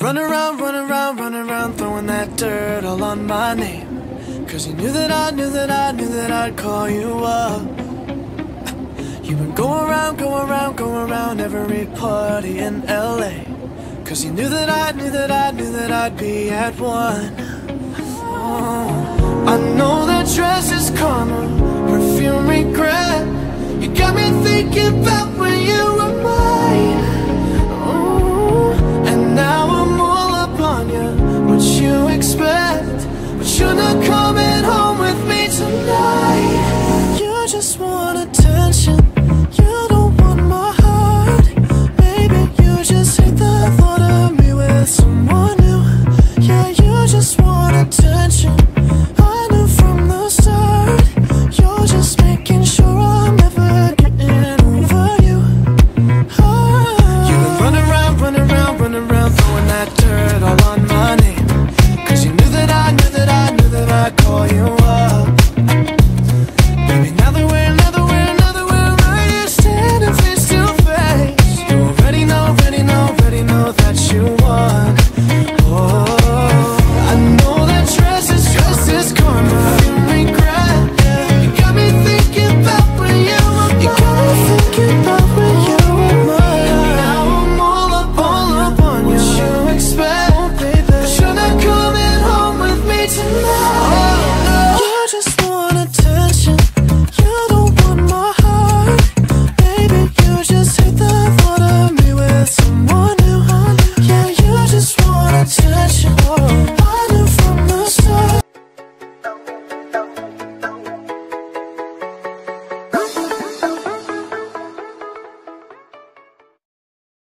running around, throwing that dirt all on my name. 'Cause you knew that I'd call you up. You've been going around every party in LA. 'Cause you knew that I'd be at one. Oh, I know that dress is karma, perfume regret. You got me thinking about when you were mine. Oh, and now I'm all up on you. What you expect? But you're not coming home with me tonight. You just want attention. You don't want my heart. Maybe you just hate the thought of me with someone new. Yeah, you just want attention. I knew from the start. You're just making sure I'm never getting over you. You've been running around, throwing that dirt all on my name. 'Cause you knew that I'd call you up.